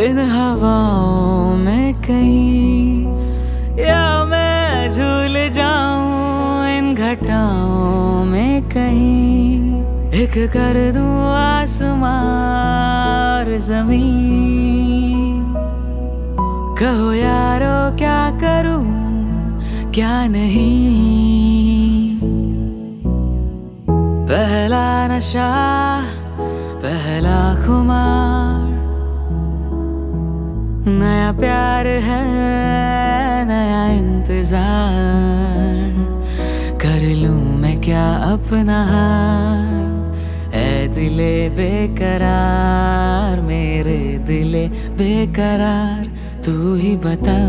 इन हवाओं में कहीं, या मैं झूल जाऊं इन घटाओं में कहीं। एक कर दूं आसमां और ज़मीन, कहो यारो क्या करूं क्या नहीं। पहला नशा पहला खुमार, नया प्यार है नया इंतजार। कर लूं मैं क्या अपना हाल, ऐ दिले बेकरार मेरे दिले बेकरार। तू ही बता,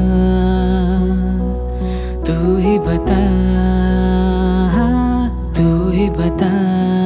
तू ही बता, तू ही बता।